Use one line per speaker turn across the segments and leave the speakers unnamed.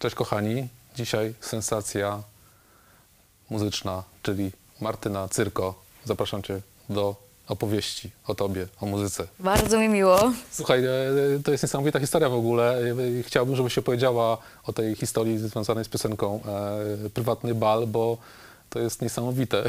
Cześć kochani, dzisiaj sensacja muzyczna, czyli Martyna Cyrko. Zapraszam Cię do opowieści o Tobie, o muzyce.
Bardzo mi miło.
Słuchaj, to jest niesamowita historia w ogóle. Chciałbym, żebyś opowiedziała o tej historii związanej z piosenką Prywatny bal, bo to jest niesamowite.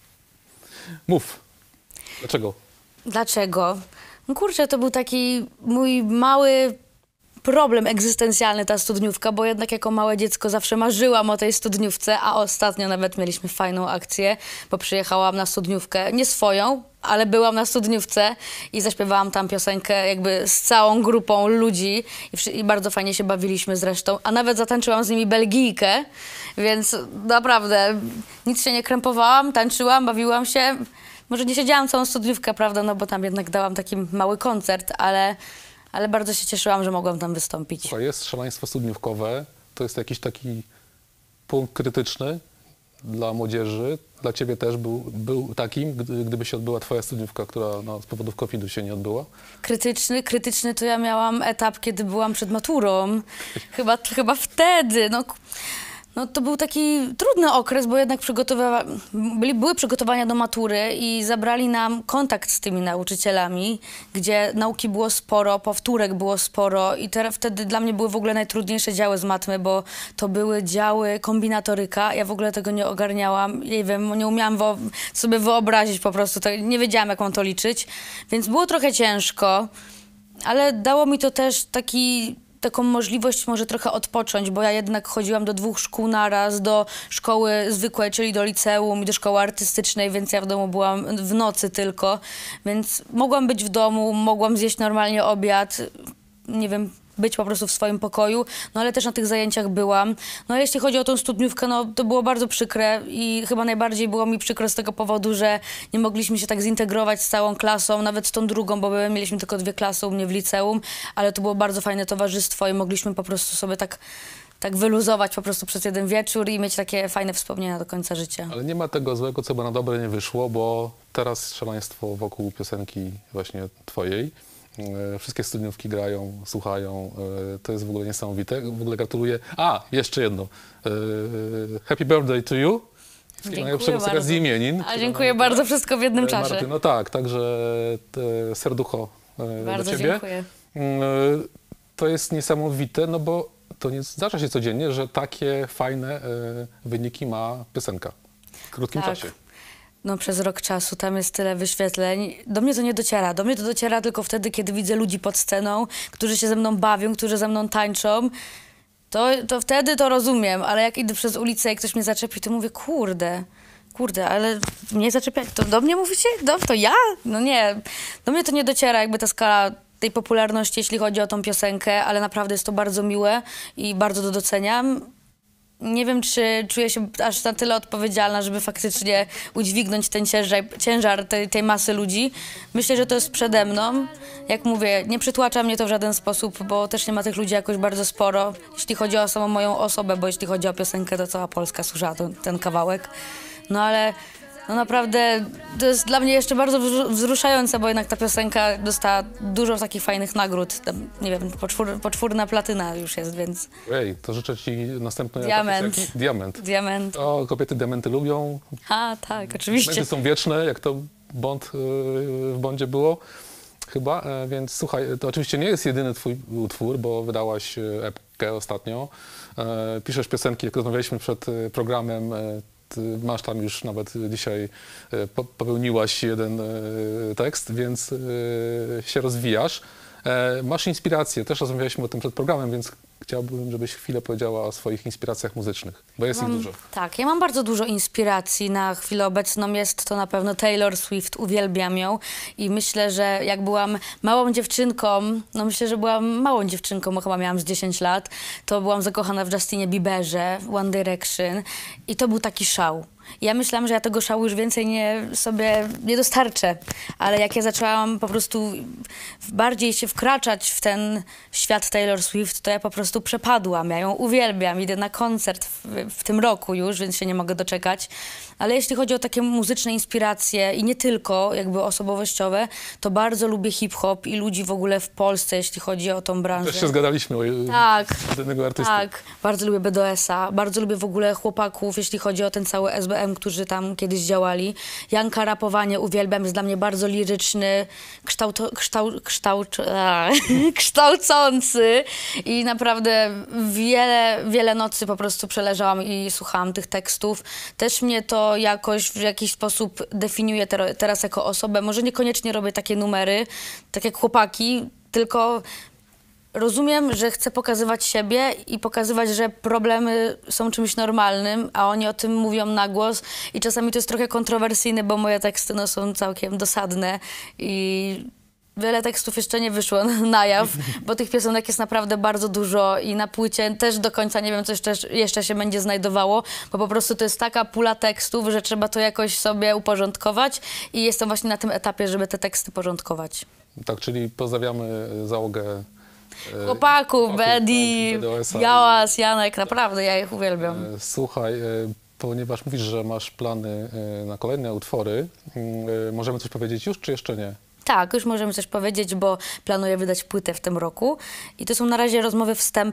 Mów, dlaczego?
Dlaczego? No kurczę, to był taki mój mały problem egzystencjalny, ta studniówka, bo jednak jako małe dziecko zawsze marzyłam o tej studniówce, a ostatnio nawet mieliśmy fajną akcję, bo przyjechałam na studniówkę, nie swoją, ale byłam na studniówce i zaśpiewałam tam piosenkę jakby z całą grupą ludzi i bardzo fajnie się bawiliśmy zresztą, a nawet zatańczyłam z nimi Belgijkę, więc naprawdę nic się nie krępowałam, tańczyłam, bawiłam się. Może nie siedziałam całą studniówkę, prawda, no bo tam jednak dałam taki mały koncert, ale bardzo się cieszyłam, że mogłam tam wystąpić.
Słuchaj, jest szaleństwo studniówkowe, to jest jakiś taki punkt krytyczny dla młodzieży. Dla Ciebie też był takim, gdyby się odbyła Twoja studniówka, która z powodów COVID-u się nie odbyła?
Krytyczny to ja miałam etap, kiedy byłam przed maturą. Chyba wtedy. No to był taki trudny okres, bo jednak były przygotowania do matury i zabrali nam kontakt z tymi nauczycielami, gdzie nauki było sporo, powtórek było sporo i wtedy dla mnie były w ogóle najtrudniejsze działy z matmy, bo to były działy kombinatoryka. Ja w ogóle tego nie ogarniałam, nie wiem, nie umiałam sobie wyobrazić po prostu, nie wiedziałam, jak mam to liczyć, więc było trochę ciężko, ale dało mi to też taką możliwość może trochę odpocząć, bo ja jednak chodziłam do 2 szkół naraz, do szkoły zwykłej, czyli do liceum i do szkoły artystycznej, więc ja w domu byłam w nocy tylko, więc mogłam być w domu, mogłam zjeść normalnie obiad, nie wiem, być po prostu w swoim pokoju, no ale też na tych zajęciach byłam. No ale jeśli chodzi o tą studniówkę, no to było bardzo przykre i chyba najbardziej było mi przykro z tego powodu, że nie mogliśmy się tak zintegrować z całą klasą, nawet z tą drugą, bo my mieliśmy tylko 2 klasy u mnie w liceum, ale to było bardzo fajne towarzystwo i mogliśmy po prostu sobie tak wyluzować po prostu przez jeden wieczór i mieć takie fajne wspomnienia do końca życia.
Ale nie ma tego złego, co by na dobre nie wyszło, bo teraz szaleństwo wokół piosenki właśnie Twojej. Wszystkie studniówki grają, słuchają. To jest w ogóle niesamowite. W ogóle gratuluję. A, jeszcze jedno. Happy birthday to you. Wszystkiego najlepszego z okazji imienin.
A dziękuję bardzo, wszystko w jednym czasie.
Marty, no tak, także serducho
bardzo
dla Ciebie.
Dziękuję.
To jest niesamowite, no bo to nie zdarza się codziennie, że takie fajne wyniki ma piosenka w krótkim czasie.
No przez rok czasu, tam jest tyle wyświetleń. Do mnie to nie dociera. Do mnie to dociera tylko wtedy, kiedy widzę ludzi pod sceną, którzy się ze mną bawią, którzy ze mną tańczą. To wtedy to rozumiem, ale jak idę przez ulicę i ktoś mnie zaczepi, to mówię, kurde, ale mnie zaczepiać, to do mnie mówicie? To ja? No nie, do mnie to nie dociera jakby ta skala tej popularności, jeśli chodzi o tą piosenkę, ale naprawdę jest to bardzo miłe i bardzo to doceniam. Nie wiem, czy czuję się aż na tyle odpowiedzialna, żeby faktycznie udźwignąć ten ciężar tej masy ludzi. Myślę, że to jest przede mną. Jak mówię, nie przytłacza mnie to w żaden sposób, bo też nie ma tych ludzi jakoś bardzo sporo, jeśli chodzi o samą moją osobę, bo jeśli chodzi o piosenkę, to cała Polska słyszała ten kawałek. No ale no naprawdę to jest dla mnie jeszcze bardzo wzruszające, bo jednak ta piosenka dostała dużo takich fajnych nagród. Tam, nie wiem, poczwórna platyna już jest, więc...
Ej, to życzę Ci następny
Diament.
Diament. O, kobiety diamenty lubią.
A, tak, oczywiście.
Diamenty są wieczne, jak to w Bondzie było chyba, więc słuchaj, to oczywiście nie jest jedyny Twój utwór, bo wydałaś epkę ostatnio. Piszesz piosenki, jak rozmawialiśmy przed programem, masz tam już nawet dzisiaj, popełniłaś jeden tekst, więc się rozwijasz. Masz inspirację, też rozmawialiśmy o tym przed programem, więc chciałbym, żebyś chwilę powiedziała o swoich inspiracjach muzycznych, bo jest ich dużo.
Tak, ja mam bardzo dużo inspiracji na chwilę obecną. Jest to na pewno Taylor Swift, uwielbiam ją i myślę, że jak byłam małą dziewczynką, no myślę, że byłam małą dziewczynką, bo chyba miałam z 10 lat, to byłam zakochana w Justinie Bieberze, One Direction i to był taki szał. Ja myślałam, że ja tego szału już więcej sobie nie dostarczę, ale jak ja zaczęłam po prostu bardziej się wkraczać w ten świat Taylor Swift, to ja po prostu przepadłam. Ja ją uwielbiam, idę na koncert w tym roku już, więc się nie mogę doczekać. Ale jeśli chodzi o takie muzyczne inspiracje i nie tylko jakby osobowościowe, to bardzo lubię hip-hop i ludzi w ogóle w Polsce, jeśli chodzi o tą branżę.
Też się zgadaliśmy o
Tak,
jednego artysty.
tak. Bardzo lubię BDS-a, bardzo lubię w ogóle chłopaków, jeśli chodzi o ten cały SBM, którzy tam kiedyś działali. Janka Rapowanie uwielbiam, jest dla mnie bardzo liryczny, kształcący i naprawdę wiele nocy po prostu przeleżałam i słuchałam tych tekstów. Też mnie to jakoś w jakiś sposób definiuje teraz jako osobę. Może niekoniecznie robię takie numery, tak jak chłopaki, tylko rozumiem, że chcę pokazywać siebie i pokazywać, że problemy są czymś normalnym, a oni o tym mówią na głos i czasami to jest trochę kontrowersyjne, bo moje teksty no, są całkiem dosadne i wiele tekstów jeszcze nie wyszło na jaw, bo tych piosenek jest naprawdę bardzo dużo i na płycie też do końca nie wiem, co jeszcze się będzie znajdowało, bo po prostu to jest taka pula tekstów, że trzeba to jakoś sobie uporządkować i jestem właśnie na tym etapie, żeby te teksty porządkować.
Tak, czyli pozdrawiamy załogę
Chłopaków, Bedi,
BDS-a.
Białas, Janek, naprawdę, ja ich uwielbiam.
Słuchaj, ponieważ mówisz, że masz plany na kolejne utwory, możemy coś powiedzieć już, czy jeszcze nie?
Tak, już możemy coś powiedzieć, bo planuję wydać płytę w tym roku. I to są na razie rozmowy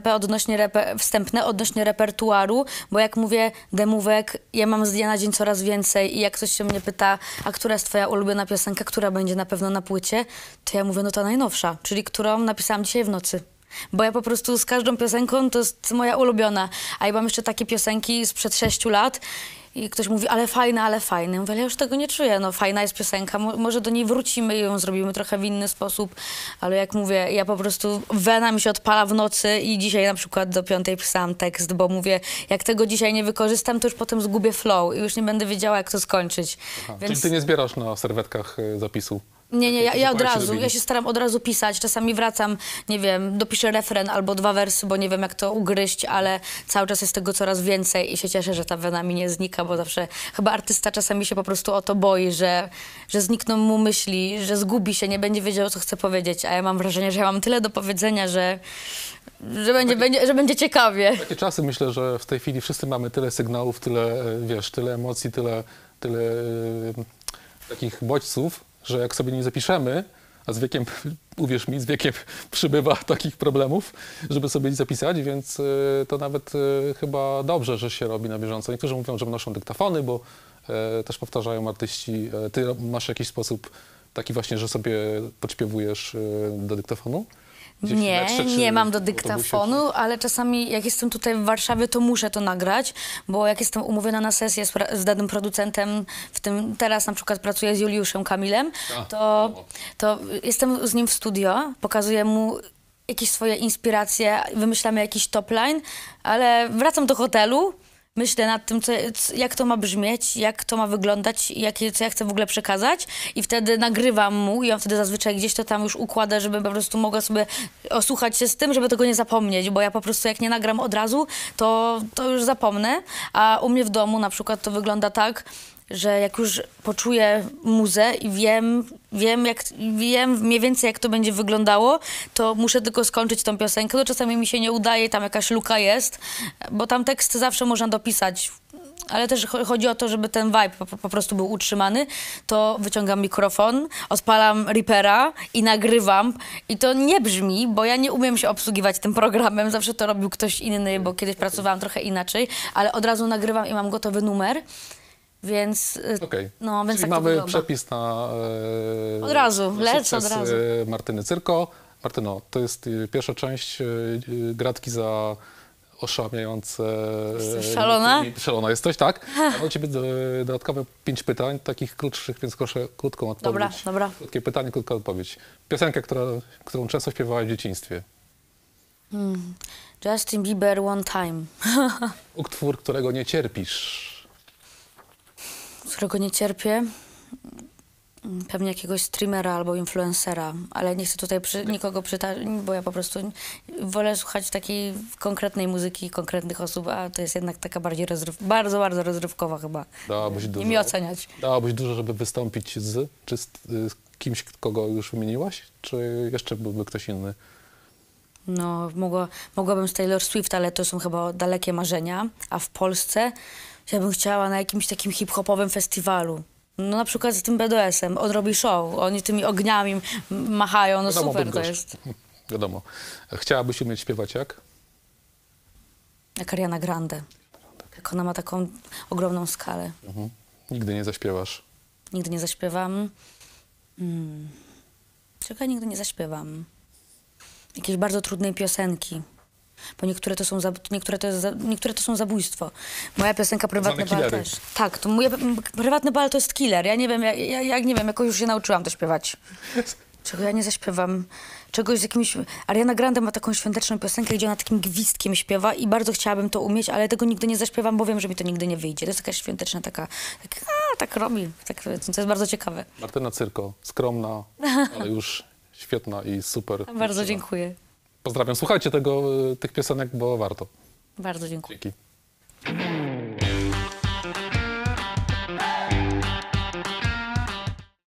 wstępne odnośnie repertuaru, bo jak mówię, demówek ja mam z dnia na dzień coraz więcej i jak ktoś się mnie pyta, a która jest twoja ulubiona piosenka, która będzie na pewno na płycie, to ja mówię, no ta najnowsza, czyli którą napisałam dzisiaj w nocy. Bo ja po prostu z każdą piosenką to jest moja ulubiona. A ja mam jeszcze takie piosenki sprzed 6 lat i ktoś mówi, ale fajna, ale fajna. Ja mówię, ale ja już tego nie czuję. No fajna jest piosenka, może do niej wrócimy i ją zrobimy trochę w inny sposób. Ale jak mówię, ja po prostu wena mi się odpala w nocy i dzisiaj na przykład do 5 pisałam tekst, bo mówię, jak tego dzisiaj nie wykorzystam, to już potem zgubię flow i już nie będę wiedziała, jak to skończyć.
Aha,
Więc...
Czyli ty nie zbierasz na serwetkach zapisu?
Nie, ja od razu,
zrobili?
ja się staram od razu pisać, czasami wracam, nie wiem, dopiszę refren albo 2 wersy, bo nie wiem jak to ugryźć, ale cały czas jest tego coraz więcej i się cieszę, że ta wena mi nie znika, bo zawsze chyba artysta czasami się po prostu o to boi, że znikną mu myśli, że zgubi się, nie będzie wiedział, co chce powiedzieć, a ja mam wrażenie, że ja mam tyle do powiedzenia, że będzie ciekawie.
Takie czasy myślę, że w tej chwili wszyscy mamy tyle sygnałów, tyle, wiesz, tyle emocji, tyle takich bodźców, że jak sobie nie zapiszemy, a z wiekiem, uwierz mi, z wiekiem przybywa takich problemów, żeby sobie nie zapisać, więc to nawet chyba dobrze, że się robi na bieżąco. Niektórzy mówią, że noszą dyktafony, bo też powtarzają artyści. Ty masz jakiś sposób taki właśnie, że sobie podśpiewujesz do dyktafonu? Gdzieś w metrze, czy
nie mam do
w autobusie,
dyktafonu, ale czasami jak jestem tutaj w Warszawie, to muszę to nagrać, bo jak jestem umówiona na sesję z danym producentem, w tym teraz na przykład pracuję z Juliuszem Kamilem, to jestem z nim w studio, pokazuję mu jakieś swoje inspiracje, wymyślamy jakiś top line, ale wracam do hotelu, myślę nad tym, jak to ma brzmieć, jak to ma wyglądać, co ja chcę w ogóle przekazać i wtedy nagrywam mu i on wtedy zazwyczaj gdzieś to tam już układa, żeby po prostu mogła sobie osłuchać się z tym, żeby tego nie zapomnieć, bo ja po prostu jak nie nagram od razu, to już zapomnę, a u mnie w domu na przykład to wygląda tak, że jak już poczuję muzę i wiem mniej więcej jak to będzie wyglądało, to muszę tylko skończyć tą piosenkę, to czasami mi się nie udaje, tam jakaś luka jest, bo tam tekst zawsze można dopisać, ale też chodzi o to, żeby ten vibe po prostu był utrzymany, to wyciągam mikrofon, odpalam Reapera i nagrywam i to nie brzmi, bo ja nie umiem się obsługiwać tym programem, zawsze to robił ktoś inny, bo kiedyś pracowałam trochę inaczej, ale od razu nagrywam i mam gotowy numer. Więc, no, więc
czyli
tak
mamy
wygląda.
przepis na
od razu, lecę od
sukces
razu.
Martyny Cyrko. Martyno, to jest pierwsza część gratki za oszałamiające...
Jesteś szalona?
Szalona jesteś, tak? Mam do ciebie dodatkowe 5 pytań, takich krótszych, więc proszę krótką odpowiedź.
Dobra.
Krótkie pytanie, krótka odpowiedź. Piosenkę, którą często śpiewałaś w dzieciństwie.
Justin Bieber One Time.
Utwór, którego nie cierpisz.
Którego nie cierpię. Pewnie jakiegoś streamera albo influencera, ale nie chcę tutaj nikogo przytaczać, bo ja po prostu wolę słuchać takiej konkretnej muzyki, konkretnych osób, a to jest jednak taka bardziej bardzo, bardzo rozrywkowa chyba.
Dałabyś dużo,
Nie mi oceniać.
dałabyś dużo, żeby wystąpić czy z kimś, kogo już wymieniłaś, czy jeszcze byłby ktoś inny?
No, mogłabym z Taylor Swift, ale to są chyba dalekie marzenia, a w Polsce ja bym chciała na jakimś takim hip-hopowym festiwalu. No na przykład z tym BDS-em, on robi show, oni tymi ogniami machają, no
Wiadomo,
super to
Bydgoszcz.
jest.
Wiadomo. Chciałabyś umieć śpiewać jak?
Jak Ariana Grande. Jak ona ma taką ogromną skalę.
Nigdy nie zaśpiewasz.
Nigdy nie zaśpiewam. Czego ja nigdy nie zaśpiewam? Jakieś bardzo trudnej piosenki. Bo niektóre to są zabójstwo. Moja piosenka Prywatny
Tak zwane
bal
killery.
też. Tak, to Prywatny bal to jest killer. Ja nie wiem, ja nie wiem, jakoś już się nauczyłam to śpiewać. Czego ja nie zaśpiewam? Czegoś z jakimś... Ariana Grande ma taką świąteczną piosenkę, gdzie ona takim gwizdkiem śpiewa i bardzo chciałabym to umieć, ale tego nigdy nie zaśpiewam, bo wiem, że mi to nigdy nie wyjdzie. To jest jakaś świąteczna tak robi. Tak, to jest bardzo ciekawe.
Martyna Cyrko, skromna, ale już świetna i super.
Bardzo dziękuję.
Pozdrawiam. Słuchajcie tych piosenek, bo warto.
Bardzo dziękuję.
Dzięki.